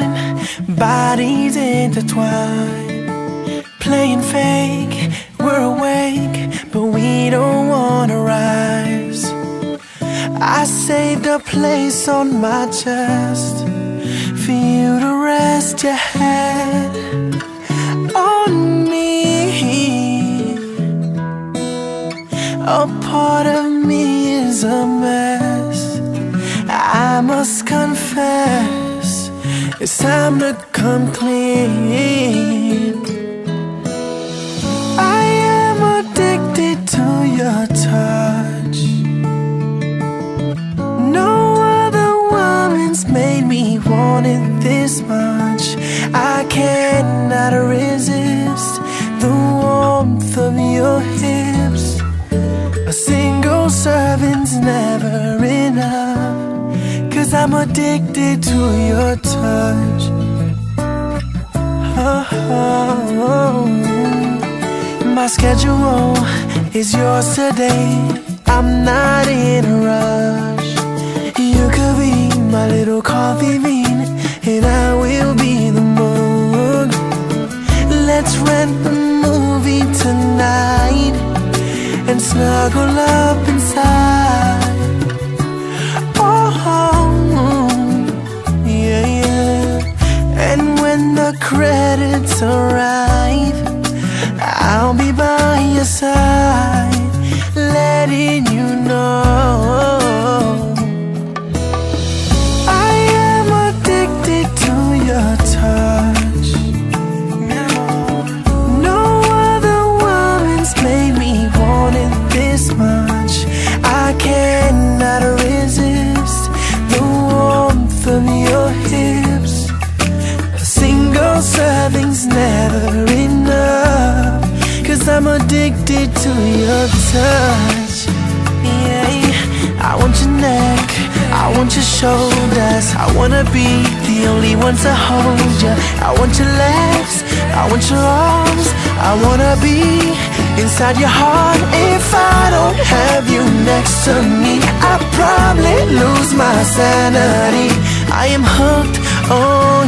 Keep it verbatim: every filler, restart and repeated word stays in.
morning, bodies intertwined, playing fake, we're awake, but we don't wanna rise. I saved a place on my chest for you to rest your head on me. A part of me is a mess, I must confess. It's time to come clean. I am addicted to your touch. No other woman's made me want it this much. I cannot resist the warmth of your hips. A single serving's never enough, 'cause I'm addicted to your touch. Oh, oh, oh. My schedule is yours today, I'm not in a rush. You could be my little coffee bean, and I will be the mug. Let's rent the movie tonight and snuggle up inside. Oh, yeah, yeah. And when the credits arrive, I'll be by your side, letting you know I am addicted to your touch. No other woman's made me want it this much. I cannot resist the warmth of your hips. A single serving's never enough, 'cause I'm addicted to your touch. Yeah, I want your neck, I want your shoulders, I wanna be the only one to hold you. I want your legs, I want your arms, I wanna be inside your heart. If I don't have you next to me, I probably lose my sanity. I am hooked on